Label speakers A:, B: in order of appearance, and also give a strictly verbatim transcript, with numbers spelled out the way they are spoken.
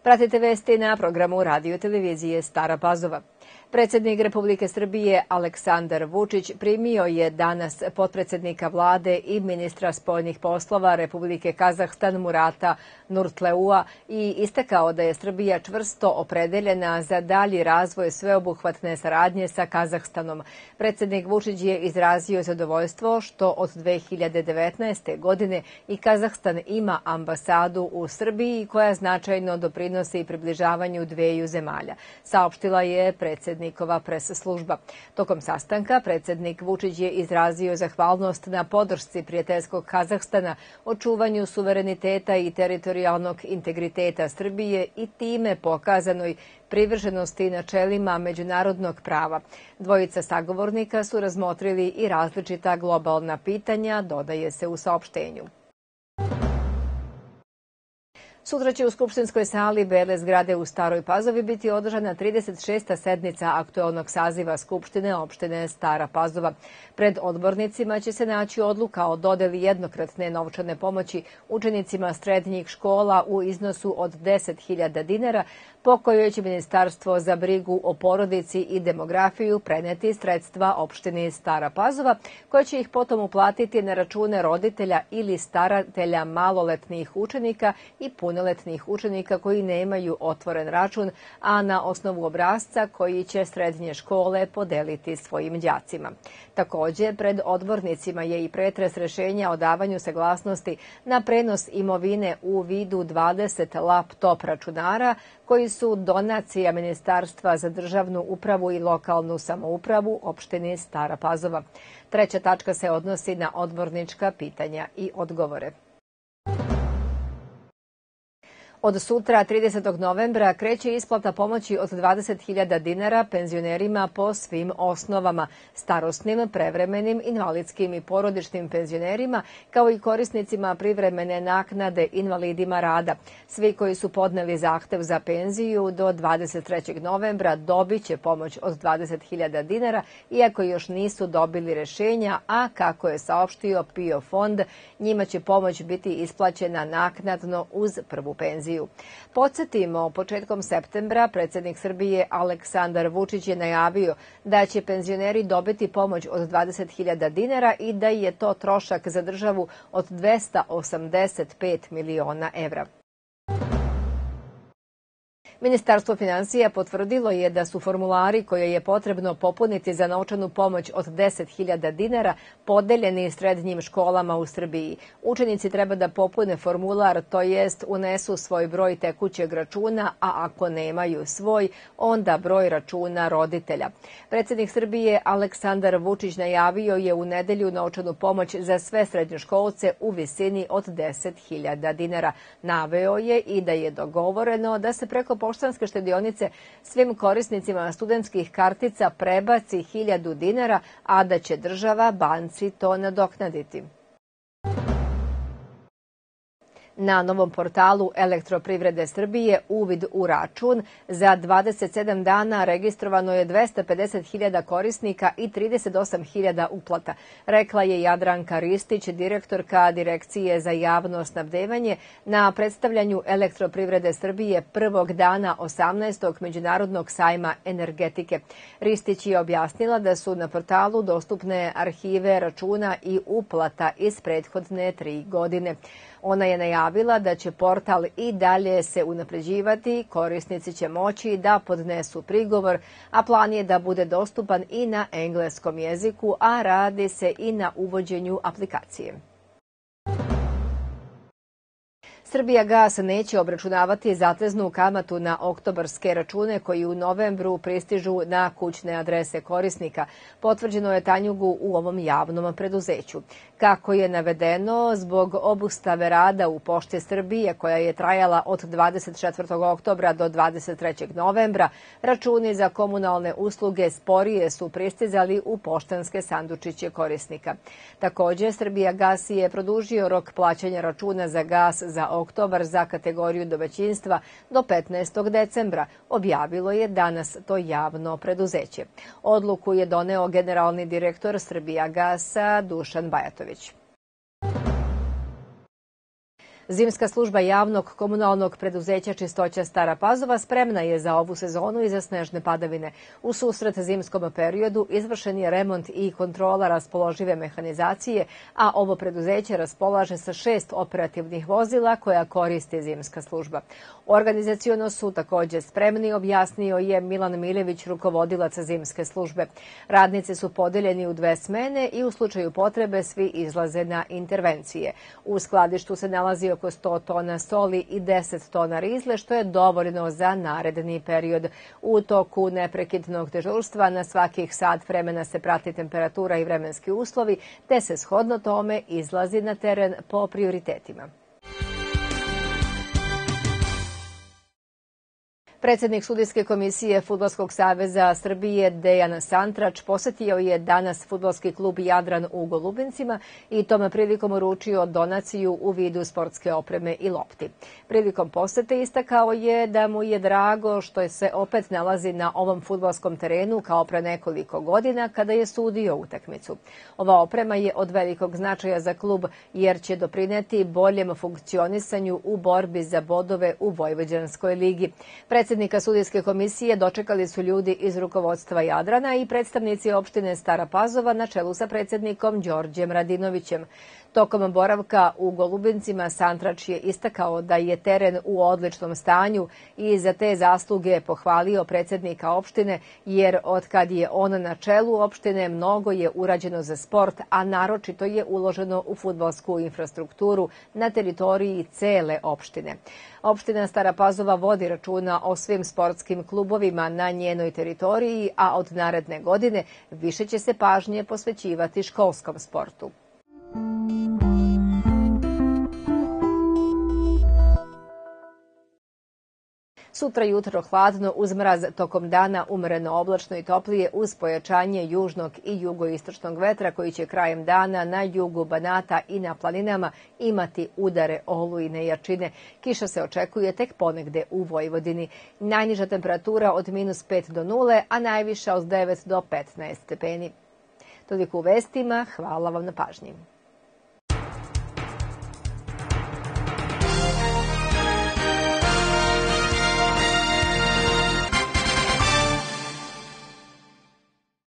A: Pratite vesti na programu radio televizije Stara Pazova. Predsjednik Republike Srbije Aleksandar Vučić primio je danas potpredsjednika vlade i ministra spoljnih poslova Republike Kazahstan Murata Nurtleua i istakao da je Srbija čvrsto opredeljena za dalji razvoj sveobuhvatne saradnje sa Kazahstanom. Predsjednik Vučić je izrazio zadovoljstvo što od dve hiljade devetnaeste. godine i Kazahstan ima ambasadu u Srbiji koja značajno doprinosi približavanju dveju zemalja, saopštila je predsjednik Nikova pres služba. Tokom sastanka predsjednik Vučić je izrazio zahvalnost na podršci prijateljskog Kazahstana, očuvanju suvereniteta i teritorijalnog integriteta Srbije i time pokazanoj privrženosti načelima međunarodnog prava. Dvojica sagovornika su razmotrili i različita globalna pitanja, dodaje se u saopštenju. Sutra će u Skupštinskoj sali Bele zgrade u Staroj Pazovi biti održana trideset šesta sednica aktuelnog saziva Skupštine opštine Stara Pazova. Pred odbornicima će se naći odluka o dodeli jednokratne novčane pomoći učenicima srednjih škola u iznosu od deset hiljada dinara, po kojoj će Ministarstvo za brigu o porodici i demografiju preneti sredstva opštini Stara Pazova, koja će ih potom uplatiti na račune roditelja ili staratelja maloletnih učenika i punoletnih učenika koji nemaju otvoren račun, a na osnovu obrasca koji će srednje škole podeliti svojim đacima. Takođe, pred odbornicima je i pretres rešenja o davanju saglasnosti na prenos imovine u vidu dvadeset laptop računara koji su donacija Ministarstva za državnu upravu i lokalnu samoupravu opštini Stara Pazova. Treća tačka se odnosi na odbornička pitanja i odgovore. Od sutra, tridesetog novembra, kreće isplata pomoći od dvadeset hiljada dinara penzionerima po svim osnovama, starosnim, prevremenim, invalidskim i porodičnim penzionerima, kao i korisnicima privremene naknade invalidima rada. Svi koji su podneli zahtev za penziju do dvadeset trećeg novembra dobit će pomoć od dvadeset hiljada dinara, iako još nisu dobili rešenja, a kako je saopštio PIO fond, njima će pomoć biti isplaćena naknadno uz prvu penziju. Podsjetimo, početkom septembra predsjednik Srbije Aleksandar Vučić je najavio da će penzioneri dobiti pomoć od dvadeset hiljada dinara i da je to trošak za državu od dvesta osamdeset pet miliona evra. Ministarstvo finansija potvrdilo je da su formulari koje je potrebno popuniti za novčanu pomoć od deset hiljada dinara podeljeni srednjim školama u Srbiji. Učenici treba da popune formular, to jest unesu svoj broj tekućeg računa, a ako nemaju svoj, onda broj računa roditelja. Predsjednik Srbije Aleksandar Vučić najavio je u nedelju novčanu pomoć za sve srednjoškolce u visini od deset hiljada dinara. Naveo je i da je dogovoreno da se preko poštanske štedionice svim korisnicima studentskih kartica prebaci hiljadu dinara, a da će država banci to nadoknaditi. Na novom portalu Elektroprivrede Srbije uvid u račun za dvadeset sedam dana registrovano je dvesta pedeset hiljada korisnika i trideset osam hiljada uplata, rekla je Jadranka Ristić, direktorka Direkcije za javno snabdevanje na predstavljanju Elektroprivrede Srbije prvog dana osamnaestog Međunarodnog sajma energetike. Ristić je objasnila da su na portalu dostupne arhive računa i uplata iz prethodne tri godine. Ona je najavila da će portal i dalje se unapređivati, korisnici će moći da podnesu prigovor, a plan je da bude dostupan i na engleskom jeziku, a radi se i na uvođenju aplikacije. Srbijagas neće obračunavati zateznu kamatu na oktobarske račune koji u novembru pristižu na kućne adrese korisnika, potvrđeno je Tanjugu u ovom javnom preduzeću. Kako je navedeno, zbog obustave rada u Pošti Srbije koja je trajala od dvadeset četvrtog oktobra do dvadeset trećeg novembra, računi za komunalne usluge sporije su pristizali u poštanske sandučiće korisnika. Takođe, Srbijagas je produžio rok plaćanja računa za gas za oktobar za kategoriju domaćinstva do petnaestog decembra, objavilo je danas to javno preduzeće. Odluku je doneo generalni direktor Srbijagasa Dušan Bajatović. Zimska služba javnog komunalnog preduzeća Čistoća Stara Pazova spremna je za ovu sezonu i za snežne padavine. U susret zimskom periodu izvršen je remont i kontrola raspoložive mehanizacije, a ovo preduzeće raspolaže sa šest operativnih vozila koja koristi zimska služba. Organizaciono su takođe spremni, objasnio je Milan Miljević, rukovodilac zimske službe. Radnici su podeljeni u dve smene i u slučaju potrebe svi izlaze na intervencije. U skladištu se nalazi oko sto tona soli i deset tona rizle, što je dovoljno za naredni period. U toku neprekidnog dežurstva na svakih sat vremena se prati temperatura i vremenski uslovi, te se shodno tome izlazi na teren po prioritetima. Predsednik Sudijske komisije Fudbalskog saveza Srbije Dejan Santrač posetio je danas fudbalski klub Jadran u Golubincima i tom prilikom uručio donaciju u vidu sportske opreme i lopti. Prilikom posete istakao je da mu je drago što se opet nalazi na ovom fudbalskom terenu kao pre nekoliko godina kada je sudio utakmicu. Ova oprema je od velikog značaja za klub jer će doprineti boljem funkcionisanju u borbi za bodove u Vojvođanskoj ligi. Predsednika Sudijske komisije dočekali su ljudi iz rukovodstva Jadrana i predstavnici opštine Stara Pazova na čelu sa predsednikom Đorđem Radinovićem. Tokom boravka u Golubincima Santrač je istakao da je teren u odličnom stanju i za te zasluge pohvalio predsednika opštine, jer od kad je on na čelu opštine mnogo je urađeno za sport, a naročito je uloženo u fudbalsku infrastrukturu na teritoriji cele opštine. Opština Stara Pazova vodi računa o svim sportskim klubovima na njenoj teritoriji, a od naredne godine više će se pažnje posvećivati školskom sportu. Sutra jutro hladno uz mraz, tokom dana umereno oblačno i toplije uz pojačanje južnog i jugoistočnog vetra koji će krajem dana na jugu Banata i na planinama imati udare olujne jačine. Kiša se očekuje tek ponegde u Vojvodini. Najniža temperatura od minus pet do nule, a najviša od devet do petnaest stepeni. Toliko u vestima, hvala vam na pažnji.